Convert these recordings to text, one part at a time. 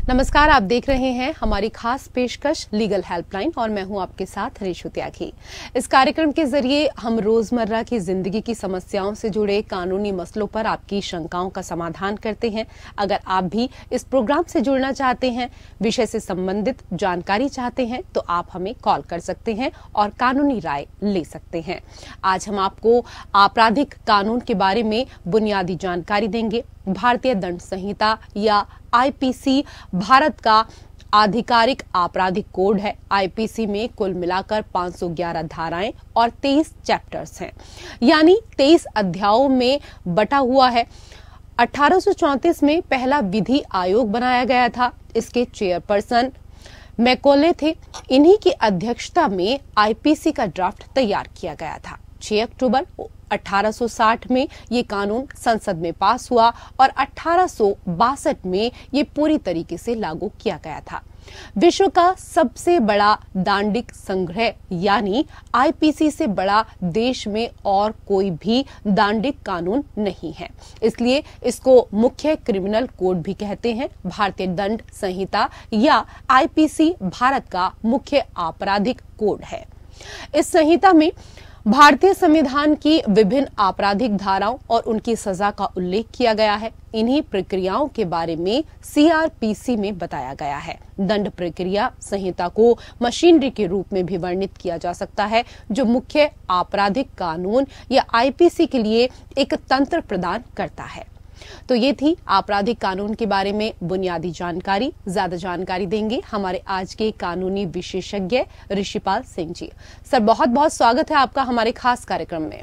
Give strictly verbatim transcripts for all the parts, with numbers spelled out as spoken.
नमस्कार, आप देख रहे हैं हमारी खास पेशकश लीगल हेल्पलाइन और मैं हूं आपके साथ रिशु त्यागी। इस कार्यक्रम के जरिए हम रोजमर्रा की जिंदगी की समस्याओं से जुड़े कानूनी मसलों पर आपकी शंकाओं का समाधान करते हैं। अगर आप भी इस प्रोग्राम से जुड़ना चाहते हैं, विषय से संबंधित जानकारी चाहते हैं, तो आप हमें कॉल कर सकते हैं और कानूनी राय ले सकते हैं। आज हम आपको आपराधिक कानून के बारे में बुनियादी जानकारी देंगे। भारतीय दंड संहिता या आईपीसी भारत का आधिकारिक आपराधिक कोड है। आईपीसी में कुल मिलाकर पाँच सौ ग्यारह धाराएं और तेईस चैप्टर्स हैं, यानी तेईस अध्यायों में बटा हुआ है। अठारह सौ चौंतीस में पहला विधि आयोग बनाया गया था। इसके चेयरपर्सन मैकॉले थे। इन्हीं की अध्यक्षता में आईपीसी का ड्राफ्ट तैयार किया गया था। छह अक्टूबर अठारह सौ साठ में ये कानून संसद में पास हुआ और अठारह सौ बासठ में ये पूरी तरीके से लागू किया गया था। विश्व का सबसे बड़ा दांडिक संग्रह यानी आईपीसी से बड़ा देश में और कोई भी दांडिक कानून नहीं है, इसलिए इसको मुख्य क्रिमिनल कोड भी कहते हैं। भारतीय दंड संहिता या आईपीसी भारत का मुख्य आपराधिक कोड है। इस संहिता में भारतीय संविधान की विभिन्न आपराधिक धाराओं और उनकी सजा का उल्लेख किया गया है। इन्हीं प्रक्रियाओं के बारे में सीआरपीसी में बताया गया है। दंड प्रक्रिया संहिता को मशीनरी के रूप में भी वर्णित किया जा सकता है, जो मुख्य आपराधिक कानून या आईपीसी के लिए एक तंत्र प्रदान करता है। तो ये थी आपराधिक कानून के बारे में बुनियादी जानकारी। ज्यादा जानकारी देंगे हमारे आज के कानूनी विशेषज्ञ ऋषिपाल सिंह जी। सर, बहुत बहुत स्वागत है आपका हमारे खास कार्यक्रम में।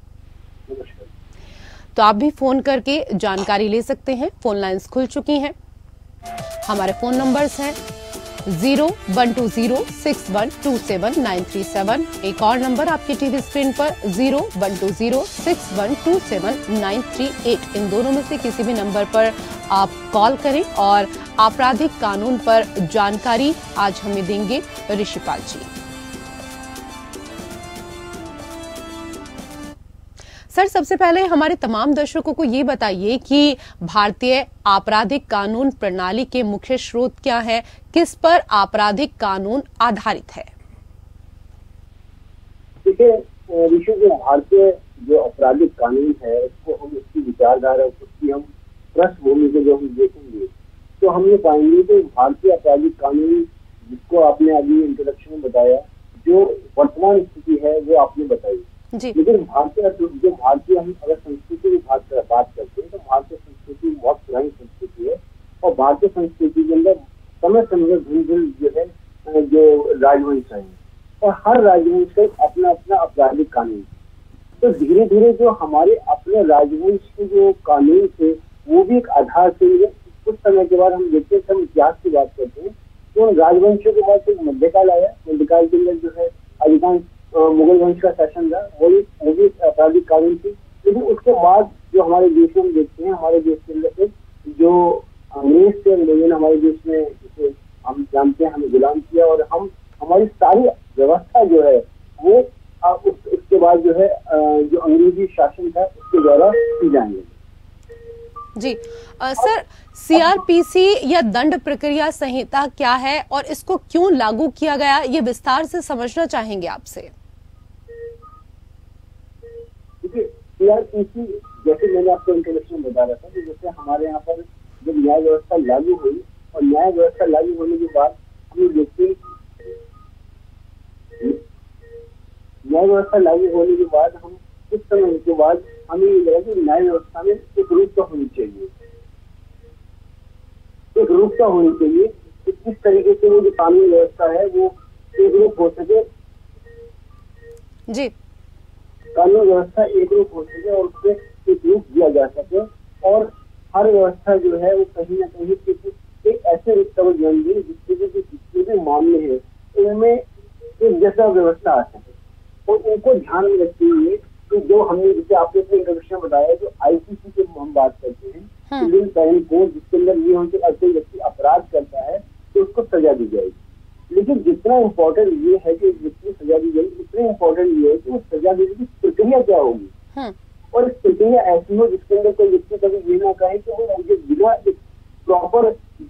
तो आप भी फोन करके जानकारी ले सकते हैं। फोन लाइंस खुल चुकी हैं। हमारे फोन नंबर्स हैं zero one two zero six one two seven nine three seven. एक और नंबर आपकी टीवी स्क्रीन पर zero one two zero six one two seven nine three eight. इन दोनों में से किसी भी नंबर पर आप कॉल करें और आपराधिक कानून पर जानकारी आज हमें देंगे ऋषिपाल जी। सर, सबसे पहले हमारे तमाम दर्शकों को ये बताइए कि भारतीय आपराधिक कानून प्रणाली के मुख्य स्रोत क्या है, किस पर आपराधिक कानून आधारित है? देखिए विश्व के भारतीय जो आपराधिक कानून है, उसको हम उसकी विचारधारा, उसकी हम पृष्ठभूमि को जो हम देखेंगे तो हम ये पाएंगे कि भारतीय आपराधिक कानून, जिसको आपने अभी इंट्रोडक्शन में बताया, जो वर्तमान स्थिति है वो आपने बताई। लेकिन भारतीय जो भारतीय हम अगर संस्कृति की बात करते हैं तो भारतीय संस्कृति बहुत पुरानी संस्कृति है और भारतीय संस्कृति के अंदर समय समय भिन्न भिन्न जो है जो राजवंश है और हर राजवंश का अपना अपना आपराधिक कानून। तो धीरे धीरे जो हमारे अपने राजवंश के जो कानून थे वो भी एक आधार से कुछ समय के बाद हम देखते हैं, हम इतिहास की बात करते हैं तो उन राजवंशों के बाद एक मध्यकाल आया। मध्यकाल के अंदर जो है अधिकांश मुगल वंश का शासन था, वही वो भी आपराधिक कानून थी। लेकिन उसके बाद जो हमारे देश में हम देखते हैं, हमारे देश के अंदर जो अंग्रेज थे, अंग्रेजों ने हमारे देश में, जिसे हम जानते हैं, हमें गुलाम किया और हम हमारी सारी व्यवस्था जो है वो उस, उसके बाद जो है जो अंग्रेजी शासन था उसके द्वारा की जाएंगे। जी आ, सर, सीआरपीसी या दंड प्रक्रिया संहिता क्या है और इसको क्यों लागू किया गया, ये विस्तार से समझना चाहेंगे आपसे। देखिए सीआरपीसी, जैसे मैंने आपको इंट्रोडक्शन में बता रहा था कि जैसे हमारे यहाँ पर जब न्याय व्यवस्था लागू हुई और न्याय व्यवस्था लागू होने के बाद ये देखते न्याय व्यवस्था लागू होने के बाद हम कुछ समय के बाद हमें ये लगा कि न्याय व्यवस्था में एक रूपता होनी चाहिए, एक रूपता होनी चाहिए कि किस तरीके से वो जो कानून व्यवस्था है वो एक रूप हो सके जी कानून व्यवस्था एक रूप हो सके और उससे एक रूप दिया जा सके और हर व्यवस्था जो है वो कहीं ना कहीं एक ऐसे रूप का बन दे जिससे जितने भी मामले हैं उनमें एक जैसा व्यवस्था आ सके। और उनको ध्यान में रखते हुए तो जो हमने, जैसे आपने अपने इंट्रोडक्शन में बताया, जो आईपीसी की हम बात करते हैं, इंडियन पेनल कोड, जिसके अंदर ये हो कि अगर कोई व्यक्ति अपराध करता है तो उसको सजा दी जाएगी। लेकिन जितना इम्पोर्टेंट ये है कि जितनी सजा दी जाएगी, उतना इम्पोर्टेंट ये है कि उस सजा देने की प्रक्रिया क्या होगी और इस प्रक्रिया ऐसी हो जिसके अंदर कोई व्यक्ति कभी ये ना कहे कि वो मुझे बिना एक प्रॉपर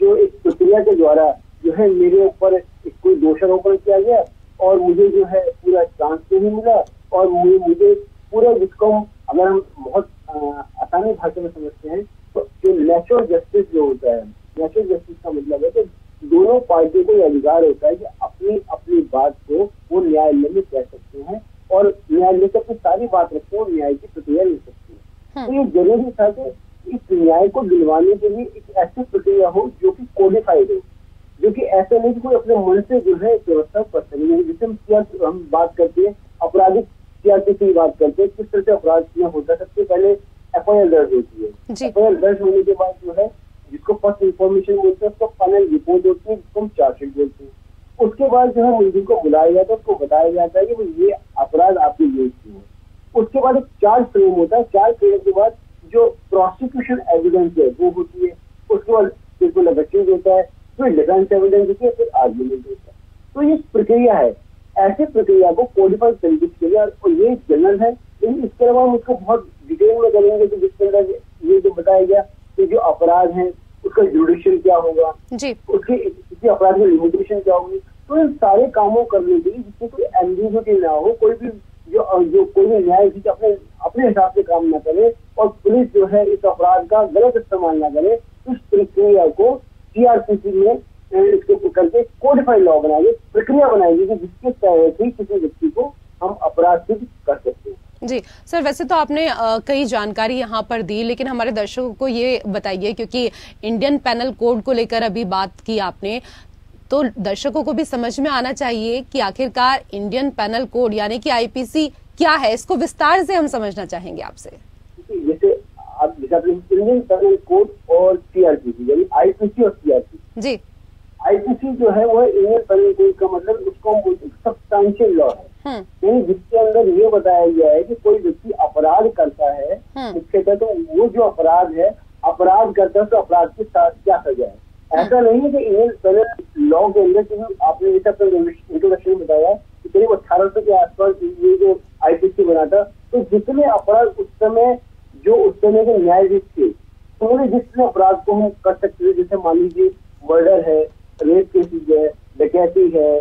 जो एक प्रक्रिया के द्वारा जो है मेरे ऊपर कोई दोषारोपण किया गया और मुझे जो है पूरा चांस नहीं मिला और मुझे मुझे पूरा जिसको अगर हम बहुत आसानी भाषा में समझते हैं तो जो नेचुरल जस्टिस जो होता है, नेचुरल जस्टिस का मतलब है कि दोनों पार्टियों को यह अधिकार होता है कि अपनी अपनी बात को वो न्यायालय में कह सकते हैं और न्यायालय से अपनी सारी बात रखते हैं और न्याय की प्रक्रिया ले सकते हैं। तो ये जरूरी था कि इस न्याय को दिलवाने के लिए एक ऐसी प्रक्रिया हो जो कि कोडिफाइड हो, जो कि ऐसा नहीं कि कोई अपने मन से जो है व्यवस्था कर सके। जिसे हम हम बात करते हैं अपराधिक सीआरपी की बात करते हैं, किस तरह से अपराध में होता है। सबसे पहले एफ आई आर दर्ज होती है, एफ आई आर दर्ज होने के बाद जो है जिसको फर्स्ट इन्फॉर्मेशन बोलते हैं उसको फाइनल रिपोर्ट होती है जिसको हम चार्जशीट बोलते हैं। उसके बाद जो है मुलजिम को बुलाया जाता है, उसको बताया जाता है कि ये अपराध आपने यूज किया है। उसके बाद एक चार्ज फ्रेम होता है, चार्ज फ्रेम के बाद जो प्रोसिक्यूशन एविडेंस है वो होती है, उसके बाद बिल्कुल नेगेटिव होता है, फिर डिफेंस एविडेंस होती है, फिर आर्गुमेंट होता है। तो ये प्रक्रिया है, ऐसे प्रक्रिया को कोडिफाइड तरीके से किया और ये जनरल है। लेकिन इसके अलावा हम उसको बहुत डिटेल में करेंगे कि जिसके अंदर ये जो बताया गया कि जो अपराध है उसका जुडिशियल क्या होगा जी, उसके किसी अपराध में लिमिटेशन क्या होगी। तो इन सारे कामों करने के लिए जिससे कोई एम्बिग्युइटी ना हो, कोई भी जो जो कोई भी न्यायाधीश अपने अपने हिसाब से काम ना करे और पुलिस जो है इस अपराध का गलत इस्तेमाल ना करे, इस प्रक्रिया को सीआरपीसी में इसको करके कोडिफाइड लॉ बनाएंगे, प्रक्रिया बनाएंगे कि जिसके तहत ही किसी व्यक्ति को हम अपराध सिद्ध कर सकते हैं। जी सर, वैसे तो आपने आ, कई जानकारी यहाँ पर दी, लेकिन हमारे दर्शकों को ये बताइए, क्योंकि इंडियन पैनल कोड को लेकर अभी बात की आपने, तो दर्शकों को भी समझ में आना चाहिए कि आखिरकार इंडियन पैनल कोड यानी कि आईपीसी क्या है। इसको विस्तार से हम समझना चाहेंगे आपसे। जैसे आप इंडियन पैनल कोड और सीआरपीसी यानी आईपीसी और सीआरपीसी जी, आईपीसी जो है वो इंडियन पैनल कोड का मतलब उसको हम बोलते हैं सब्सटेंशियल लॉ है, यानी जिसके अंदर ये बताया गया है कि कोई व्यक्ति अपराध करता है उसके तहत तो वो जो अपराध है अपराध करता है तो अपराध के साथ क्या सजा है। ऐसा नहीं है कि इंडियन पैनल लॉ के अंदर क्योंकि आपने जैसे अपने इंट्रोडक्शन में बताया कि करीब अठारह सौ के आसपास ये जो आईपीसी बना था, तो जितने अपराध उस समय जो उस समय के न्यायाधीश थे उन्होंने जितने अपराध को हम कर सकते थे, जैसे मान लीजिए मर्डर है, रेप केसेस है, डकैती है,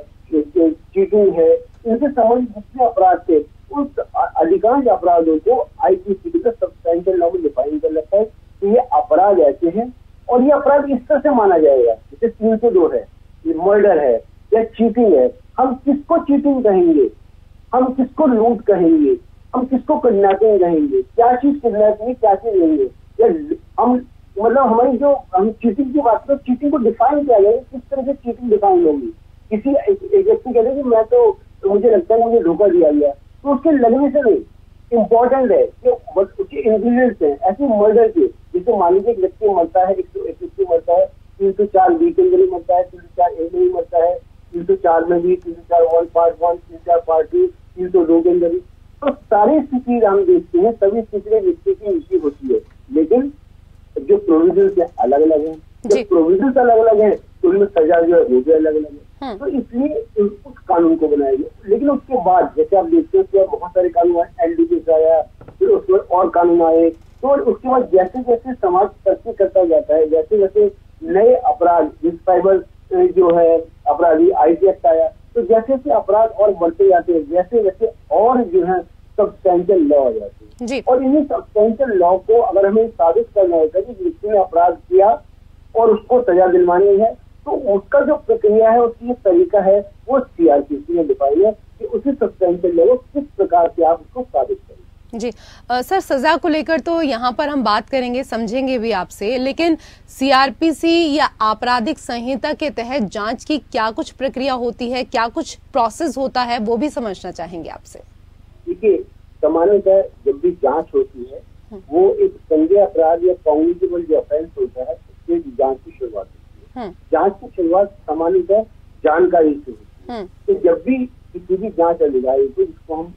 चीटिंग है, इनसे संबंधित जितने अपराध थे उस अधिकांश अपराधों को आईपीसी का सब्सटेंशियल लॉ में डिफाइन कर रखा है कि ये अपराध ऐसे हैं और ये अपराध इस तरह से माना जाएगा। जैसे तीन सौ दो है, ये मर्डर है या चीटिंग है, हम किसको चीटिंग कहेंगे, हम किसको लूट कहेंगे, हम किसको किडनैपिंग कहेंगे, क्या चीज किडनैपिंग क्या चीज लेंगे, या हम मतलब हमारी जो हम चीटिंग की बात करें, चीटिंग को डिफाइन किया जाएगा, किस तरह से चीटिंग डिफाइन होगी। किसी एक व्यक्ति कहते हैं कि मैं तो, तो मुझे लगता है मुझे धोखा दिया गया, तो उसके लगने से नहीं, इम्पोर्टेंट है कि उसके इंग्रीडियंट्स हैं। ऐसे मर्डर के जैसे मान लीजिए एक व्यक्ति मरता है, एक व्यक्ति मरता है तीन सौ चार बी के अंदर ही मरता है, तीन सौ चार ए में ही मरता है, तीन सौ चार में भी, तीन सौ चार वन पार्ट वन, तीन सौ चार पार्ट टू, तीन सौ दो के अंदर ही। तो सारी स्थिति हम देखते हैं, सभी स्थिति व्यक्ति की नीति होती है, लेकिन जो प्रोविजन है अलग अलग है, जब प्रोविजन अलग अलग है तो उनमें सजा जो है वो भी अलग अलग है। तो इसलिए उस कानून को बनाया गया। लेकिन उसके बाद जैसे आप देखते हैं कि बहुत सारे कानून आए, एलडीपी आया, फिर उसके बाद और कानून आए, तो उसके बाद जैसे जैसे समाज तरक्की करता जाता है, जैसे जैसे नए अपराध जिस साइबर जो है अपराधी आईटी एक्ट आया, तो जैसे जैसे अपराध और बढ़ते जाते हैं, जैसे जैसे और जो है सब्सटेंशियल लॉ आ जाते हैं। और इन्हीं सब्सटेंशियल लॉ को अगर हमें साबित करना होता है कि व्यक्ति ने अपराध किया और उसको सजा दिलवानी है, तो उसका जो प्रक्रिया है, उसकी तरीका है, वो सीआरपीसी में डिफाइन है कि उसी सब्सटेंशियल लॉ को किस प्रकार से आप उसको साबित करें। जी आ, सर, सजा को लेकर तो यहाँ पर हम बात करेंगे, समझेंगे भी आपसे, लेकिन सीआरपीसी या आपराधिक संहिता के तहत जांच की क्या कुछ प्रक्रिया होती है, क्या कुछ प्रोसेस होता है, वो भी समझना चाहेंगे आपसे। देखिए, सामान्यतः जब भी जांच होती है वो एक संज्ञेय अपराध या कॉग्निटिबल जो ऑफेंस होता है उससे जांच की शुरुआत होती है। जांच की शुरुआत सामान्यतः जानकारी से होती है। तो जब भी किसी भी जांच अधिकारी को, जिसको हम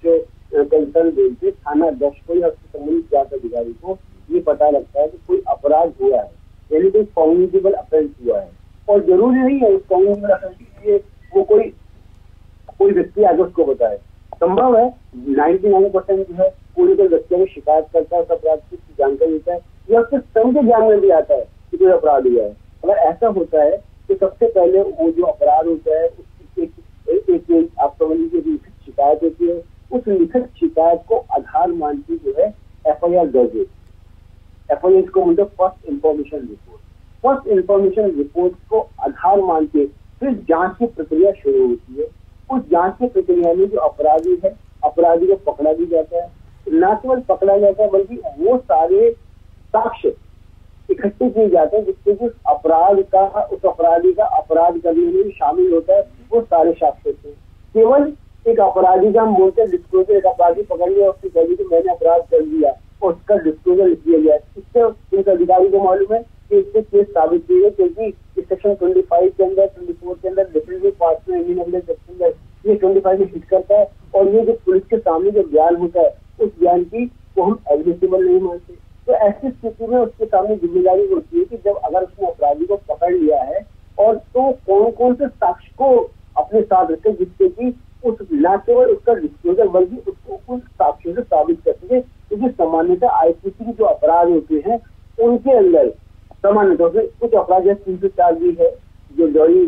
कंसर्न बोलते, थाना अध्यक्ष को या उससे संबंधित जांच अधिकारी को ये पता लगता है कि कोई अपराध हुआ है, यानी कोई कॉग्निटिबल ऑफेंस हुआ है, और जरूरी नहीं है उस कॉग्निटिबल ऑफेंस के लिए वो कोई कोई व्यक्ति आगे उसको बताए। संभव है नाइन्टी नाइन परसेंट जो है पूरी कोई व्यक्ति में शिकायत करता है, उस अपराध की जानकारी देता है, या उसके स्वयं के ज्ञान में भी आता है कि कोई अपराध हुआ है। अगर ऐसा होता है तो सबसे पहले वो जो अपराध होता है उसकी एक, एक, एक, एक आप समझ लीजिए लिखित शिकायत होती है। उस लिखित शिकायत को आधार मान के जो है एफ आई आर दर्ज होती है। एफ आई आर को मतलब first information report. First information report को आधार मान के फिर जांच की प्रक्रिया शुरू होती है। उस जांच की प्रक्रिया में जो अपराधी है, अपराधी को पकड़ा भी जाता है। न केवल पकड़ा जाता है बल्कि वो सारे साक्ष्य इकट्ठे किए जाते हैं जिससे कि अपराध का उस अपराधी का अपराध करने में भी शामिल होता है। वो सारे साक्ष्य होते हैं। केवल एक अपराधी का हम बोलते हैं डिस्क्लोजर, एक अपराधी पकड़ लिया उसकी कही कि मैंने अपराध कर दिया और उसका डिस्क्लोजर लिख दिया गया। इससे उस अधिकारी को मालूम है कि इससे केस साबित हुई है, क्योंकि सेक्शन ट्वेंटी फाइव के अंदर, ट्वेंटी फोर के अंदर डिफरेंटली पार्ट में सेक्शन है, ये ट्वेंटी फाइव में हिट करता है। और ये जो पुलिस के सामने जो बयान होता है उस बयान की वो हम एडमिसिबल नहीं मानते। तो ऐसी स्थिति में उसके सामने जिम्मेदारी होती है कि जब अगर उसने अपराधी को पकड़ लिया है और तो कौन कौन से साक्ष्य को अपने साथ रखे जिससे कि उस न केवल उसका डिस्क्लोजर बल्कि उसको उन साक्ष्यों से साबित कर सके। क्योंकि सामान्यतः आई पी सी के जो अपराध होते हैं उनके अंदर सामान्यतः से कुछ अपराध जैसे तीन सौ चार भी है जो जॉरी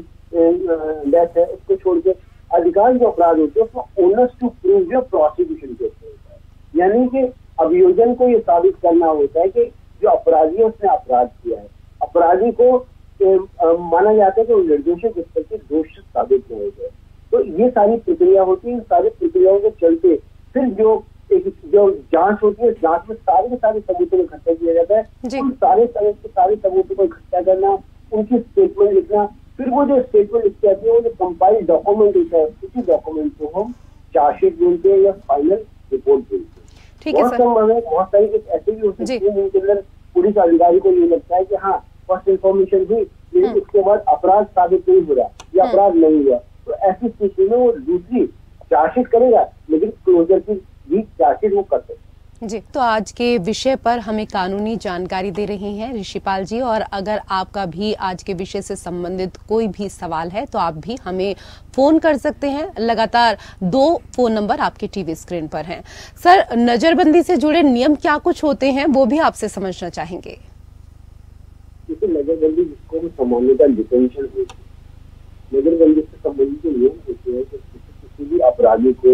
डेथ है उसको छोड़ के अधिकांश जो अपराध होते हैं उसमें ओनर्स टू प्रूव जो प्रोसिक्यूशन के होता है। यानी कि अभियोजन को ये साबित करना होता है कि जो अपराधी है उसने अपराध किया है। अपराधी को ए, आ, माना जाता है कि वो निर्दोष है जिस पर कि दोष साबित नहीं हो जाए। तो ये सारी प्रक्रिया होती है। सारी प्रक्रियाओं के चलते फिर जो एक जो जांच होती है, जांच में सारे के सारे सबूतों को इकट्ठा किया जाता है। उन सारे सारे सारे सबूतों को इकट्ठा करना, उनकी स्टेटमेंट लिखना, फिर वो जो स्टेटमेंट लिखते आती है वो जो कंपाइल्ड डॉक्यूमेंट होता है उसी डॉक्यूमेंट को हम चार्जशीट बोलते हैं या फाइनल रिपोर्ट बोलते हैं। बहुत संभव है, बहुत सारी केस ऐसे भी हो सकते हैं जिनके अंदर पुलिस अधिकारी को ये लगता है कि हाँ फर्स्ट इन्फॉर्मेशन हुई लेकिन उसके बाद अपराध साबित नहीं हो रहा या अपराध नहीं हुआ। तो ऐसी स्थिति में वो दूसरी चार्जशीट करेगा लेकिन क्लोजर की भी चार्जशीट वो कर सकते हैं। जी, तो आज के विषय पर हमें कानूनी जानकारी दे रही हैं ऋषिपाल जी। और अगर आपका भी आज के विषय से संबंधित कोई भी सवाल है तो आप भी हमें फोन कर सकते हैं। लगातार दो फोन नंबर आपके टीवी स्क्रीन पर हैं। सर, नजरबंदी से जुड़े नियम क्या कुछ होते हैं वो भी आपसे समझना चाहेंगे। नजरबंदी जिसको हम सामान्यतः डिटेंशन होती है, नजरबंदी से संबंधित जो नियम होते हैं तो किसी भी अपराधी को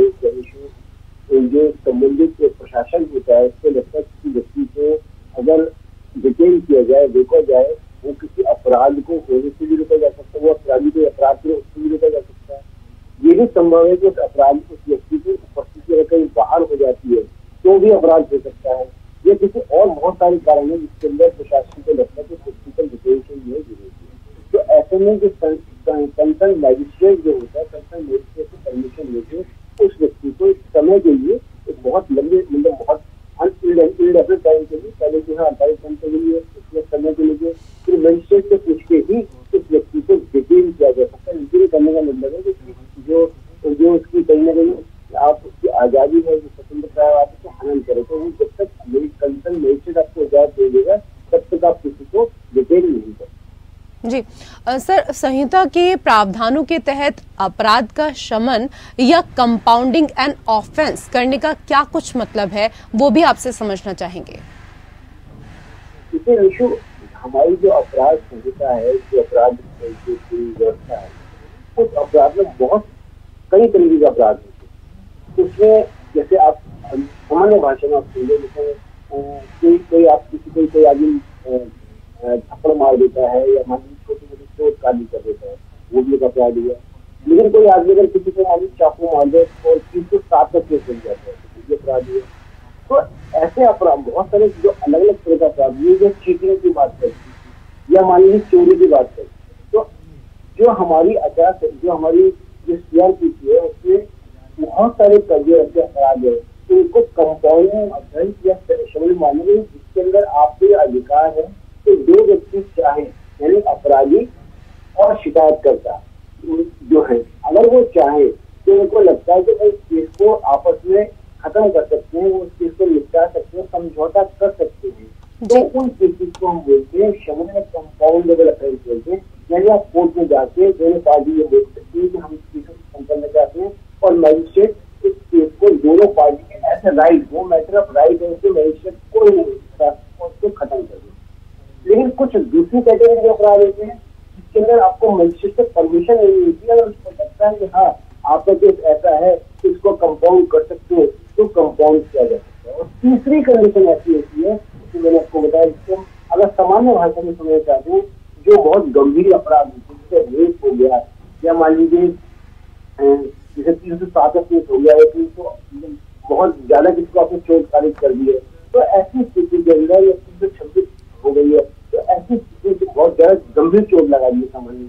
जो संबंधित प्रशासन होता है उसको लगता है किसी व्यक्ति को अगर डिटेन किया जाए, देखा जाए, वो किसी अपराध को होने से भी रोका जा सकता है, वो अपराधी को अपराध करे उससे भी रोका जा सकता है। ये भी संभव है कि उस अपराध उस व्यक्ति की उपस्थिति अगर कहीं बाहर हो जाती है तो भी अपराध हो सकता है। ये किसी और बहुत सारे कारण है जिसके अंदर प्रशासन को लगता है कि फिजिकल डिटेंशन में जरूरी है। तो ऐसे में जो कंसर्न मैजिस्ट्रेट जो होता है, कंसर्न मैजिस्ट्रेट से परमिशन लेके उस व्यक्ति को इस समय के लिए एक बहुत लंबे मतलब बहुत अनइंडेफिनिट टाइम के लिए पहले जो है अड़तालीस घंटे के लिए उसके समय के लिए फिर मजिस्ट्रेट से पूछ के ही उस व्यक्ति को डिटेन किया जा सकता है। डिटेन करने का मतलब है कि जो जो उसकी कहीं ना कहीं आप उसकी आजादी है, जो स्वतंत्रता है, आप उसको हनन करें तो वो जब तक मेरी कंसर्न मजिस्ट्रेट आपको इजाजत दे देगा तब तक आप किसी को डिटेन नहीं कर। जी सर, संहिता के प्रावधानों के तहत अपराध का शमन या कंपाउंडिंग एंड ऑफेंस करने का क्या कुछ मतलब है वो भी आपसे समझना चाहेंगे। इसे निशु हमारी जो अपराध संहिता है, जो अपराध व्यवस्था है, उस अपराध में बहुत कई तरीके के अपराध होते हैं। उसमें जैसे आप सामान्य भाषा में आप सुनिए, जैसे कोई कोई आप किसी कोई कोई आदमी थप्पड़ मार देता है या मान लीजिए छोटी मोटी चोट काली कर देता है, वो भी एक अपराध हुआ। लेकिन कोई आदमी अगर किसी को मान लीजिए चाकू मार दे और तीन सौ सात का केस बन जाता है तो ये अपराध हुआ। तो ऐसे अपराध बहुत सारे जो अलग अलग तरह का अपराध, ये जो चीटिंग की बात करती है या मान लीजिए चोरी की बात करती है, तो जो हमारी आचार जो हमारी जो सीआरपीसी है उसमें बहुत सारे कब्जे ऐसे अपराध है तो उनको कंपाउंडिंग ऑफेंस या शमूल मानेंगे जिसके अंदर आपके अधिकार है तो दो व्यक्ति चाहे यानी अपराधी और शिकायतकर्ता जो है अगर वो चाहे तो उनको लगता है कि वो इस केस को आपस में खत्म कर सकते हैं, वो उस केस को निपटा सकते हैं, समझौता कर सकते हैं। तो उन केसेस को हम बोलते हैं शमूल में कंपाउंडेबल ऑफेंस बोलते हैं। यानी आप कोर्ट में जाके दोनों पार्टी ये बोल सकती है कि हम इस केस को खत्म करना चाहते हैं और मजिस्ट्रेट इस केस को दोनों पार्टी के ऐसे राइट वो मैटर ऑफ राइट है कि मजिस्ट्रेट कोई नहीं उसको खत्म कर दे। लेकिन कुछ दूसरी कैटेगरी के अपराध होते हैं जिसके अंदर आपको मजिस्ट्रेट से परमिशन नहीं मिलती है, अगर उसको लगता है कि हाँ आपका केस ऐसा है कि इसको कंपाउंड कर सकते हो तो कंपाउंड किया जा सकता है। और तीसरी कंडीशन ऐसी होती है कि मैंने आपको बताया, जिसको अगर सामान्य भाषा में समझना चाहते हैं, जो बहुत गंभीर अपराध होते हैं, जैसे रेप हो गया या मान लीजिए जैसे तीन सौ सात केस हो गया है, तीन सौ बहुत ज्यादा किसको आपने चोट खारिज कर दी है, तो ऐसी स्थिति के अंदर या तीन सौ छब्बीस हो गई है, तो ऐसी स्थिति से बहुत ज्यादा गंभीर चोट लगा दी है सामान्य,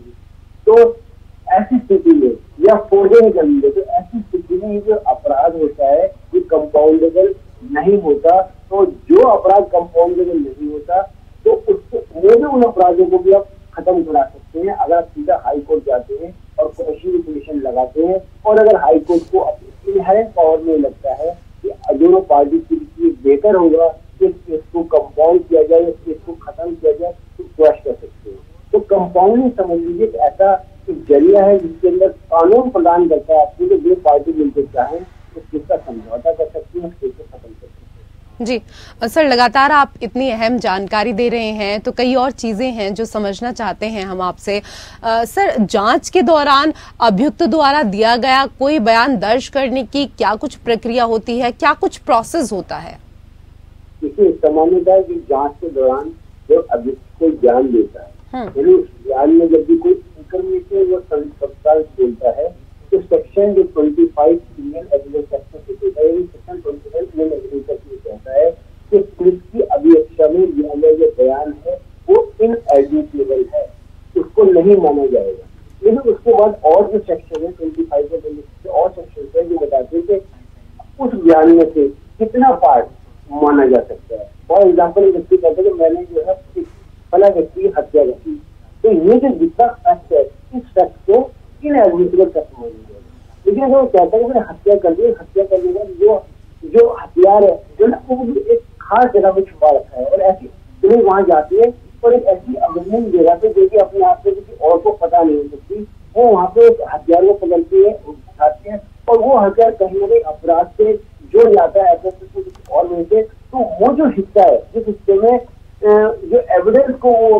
तो ऐसी स्थिति में या फोर्जरी कर ली है, तो ऐसी स्थिति में ये जो अपराध होता है ये कंपाउंडेबल नहीं होता। तो जो अपराध कंपाउंडेबल नहीं होता तो उसको वो भी उन अपराधों को भी आप खत्म करा सकते हैं अगर आप सीधा हाई कोर्ट जाते हैं और कोई पिटीशन लगाते हैं। और अगर हाई कोर्ट को अपनी इनहेरेंट पावर में लगता है कि दोनों पार्टी के लिए बेहतर होगा कि इस केस को कंपाउंड किया जाए, इस केस को खत्म किया जाए, तो क्वेश्चन कर सकते हैं। तो कंपाउंडिंग समझ लीजिए कि ऐसा एक जरिया है जिसके अंदर कानून प्रदान करता है आपको कि जो पार्टी मिलकर चाहें उस केस का समझौता कर सकती है, उस केस को खत्म कर सकती है। जी सर, लगातार आप इतनी अहम जानकारी दे रहे हैं तो कई और चीजें हैं जो समझना चाहते हैं हम आपसे। सर, जांच के दौरान अभियुक्त द्वारा दिया गया कोई बयान दर्ज करने की क्या कुछ प्रक्रिया होती है, क्या कुछ प्रोसेस होता है? देखिए, सामान्यतः की जांच के दौरान जब अभियुक्त कोई बयान देता है, यानी उस बयान में जब भी कोई इंफॉर्मेशन वो सब्सटेंस बोलता है तो सेक्शन जो twenty five criminal evidence act में होता है, section twenty five criminal evidence act में कहता है कि पुलिस की अभिरक्षा में दिया गया जो बयान है वो इनएडमिसिबल है, उसको नहीं माना जाएगा। लेकिन उसके बाद और जो सेक्शन है ट्वेंटी फाइव के और सेक्शन है जो बताते हैं कि उस बयान में से कितना पार्ट माना जा सकता है। फॉर एग्जाम्पल, व्यक्ति कहते हैं कि मैंने जो है फला व्यक्ति की हत्या की, तो ये जो जितना फैक्ट है इस फैक्ट को इनएडमिसिबल फैक्ट माना जाएगा। लेकिन अगर वो कहता है कि मैंने हत्या कर दी, हत्या करने का जो जो हथियार है जो ना वो एक खास जगह में छुपा रखा है और ऐसी पुलिस वहां जाती है और एक ऐसी अमेजिंग जगह पे जो कि अपने आप से किसी और को पता नहीं हो सकती, वो वहाँ पे एक हथियार को पकड़ती है, उठाते हैं और वो हथियार कहीं ना कहीं अपराध से जुड़ जाता है ऐसे किसी और में से। तो वो जो हिस्सा है जिस हिस्से में जो एविडेंस को वो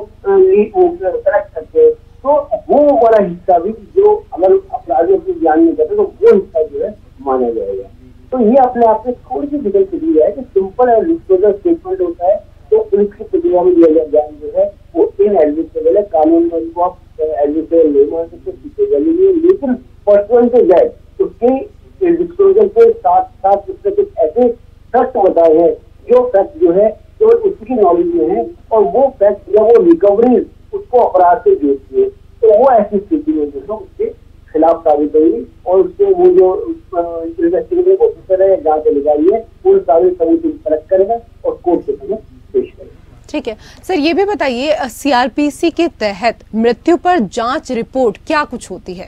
कलेक्ट करते हैं, तो वो वाला हिस्सा भी जो अगर अपराधियों के ज्ञान में करते तो वो हिस्सा जो है माना जाएगा। तो ये अपने आप में थोड़ी सी डिटेल प्रक्रिया है कि सिंपल और डिस्क्लोजर स्टेटमेंट होता है तो पुलिस की प्रक्रिया में दिया गया ज्ञान जो है वो इनएडमिसिबल है, कानून में उनको आप एडमिसिबल नहीं मान सकते, लेकिन पर्सन से जाए उसके डिस्क्लोजर के साथ साथ उसने कुछ ऐसे फैक्ट बताए हैं जो फैक्ट जो है तो उसकी नॉलेज में है और वो फैक्ट या वो रिकवरी उसको अपराध से जोड़ती है, तो वो ऐसी स्थिति में जो है उसके खिलाफ साबित होगी और उसको वो जो इन्वेस्टिगेटिव ऑफिसर है, जांच अधिकारी है, वो सारे सबूत कलेक्ट करेगा और कोर्ट के सामने पेश करेगा। ठीक है सर, ये भी बताइए सीआरपीसी के तहत मृत्यु पर जांच रिपोर्ट क्या कुछ होती है?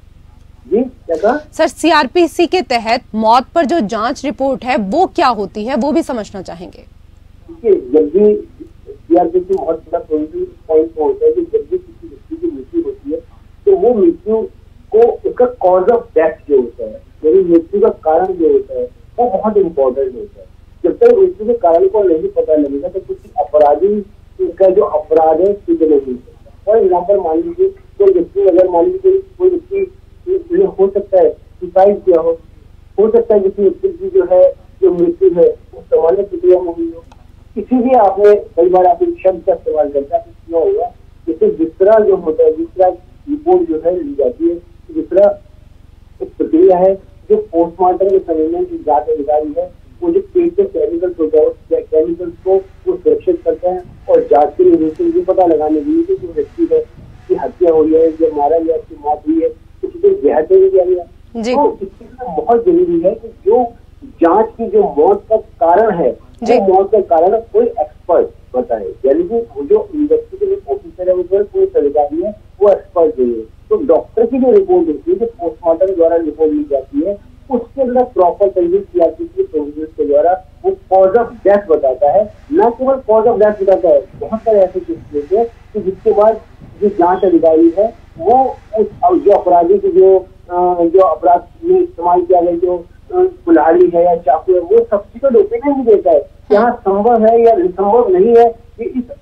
जी क्या कहा सर? सीआरपीसी के तहत मौत पर जो जांच रिपोर्ट है वो क्या होती है, वो भी समझना चाहेंगे। देखिए, जब भी सीआरपीसी बहुत बड़ा पॉइंट होता है कि जब भी किसी व्यक्ति की मृत्यु होती है तो वो मृत्यु को उसका कॉज ऑफ डेथ जो होता है, यानी मृत्यु का कारण जो होता है वो बहुत इम्पोर्टेंट होता है। जब तक मृत्यु के कारण को नहीं पता लगेगा तो किसी अपराधी का जो अपराध है सिद्ध नहीं हो सकता। फॉर एग्जाम्पल, मान लीजिए कोई व्यक्ति अगर मान लीजिए कोई व्यक्ति हो सकता है सुसाइड किया हो, हो सकता है किसी व्यक्ति की जो है जो मृत्यु है वो सामान्य प्रक्रिया में हुई हो, इसीलिए आपने कई बार आप एक शब्द का इस्तेमाल करता है क्यों होगा, जैसे दूसरा जो होता है दूसरा रिपोर्ट जो है ली जाती है, दूसरा एक प्रक्रिया है जो पोस्टमार्टम के समय में जो जांच अधिकारी है वो जो पेट के केमिकल्स होता है केमिकल्स को वो सुरक्षित करते हैं और जांच के लिए ये पता लगाने के लिए कि जो व्यक्ति है की हत्या हुई है, जो मारा गया, उसकी मौत हुई है, उसको जहर दे दिया गया। तो इसके लिए बहुत जरूरी है कि जो जांच की जो मौत का कारण है वो मौत का कारण कोई एक्सपर्ट बताए, यानी कि वो जो इन्वेस्टिगेटिव ऑफिसर है वो पुलिस अधिकारी है वो एक्सपर्ट नहीं है। तो डॉक्टर की जो रिपोर्ट होती है जो पोस्टमार्टम द्वारा रिपोर्ट ली जाती है उसके अंदर प्रॉपर तरीके सीआरपीसी प्रोसीजर के द्वारा वो कॉज ऑफ डेथ बताता है, न केवल कॉज ऑफ डेथ बताता है, बहुत सारे ऐसे केस होते हैं कि जिसके बाद जो जांच अधिकारी है वो उस जो अपराधी की जो जो अपराध में इस्तेमाल किया गया जो कुल्हाड़ी है या चाकू है वो सब्सिक्वेंट ओपिनियन भी देता है कि हाँ संभव है या संभव नहीं है कि इस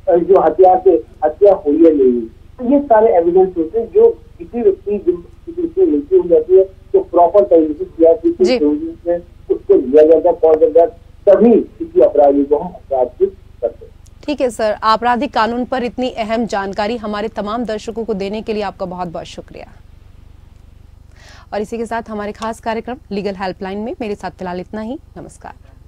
जो हत्या से हत्या हुई है नहीं। तो ये सारे एविडेंस होते हैं जो किसी व्यक्ति किसी व्यक्ति मृत्यु हो जाती है तो प्रॉपर तरीके से सीआरपीसी से उसको दिया जाता है कॉल करता, तभी किसी अपराधी को हम अपराधित करते हैं। ठीक है सर, आपराधिक कानून पर इतनी अहम जानकारी हमारे तमाम दर्शकों को देने के लिए आपका बहुत बहुत शुक्रिया। और इसी के साथ हमारे खास कार्यक्रम लीगल हेल्पलाइन में मेरे साथ फिलहाल इतना ही। नमस्कार।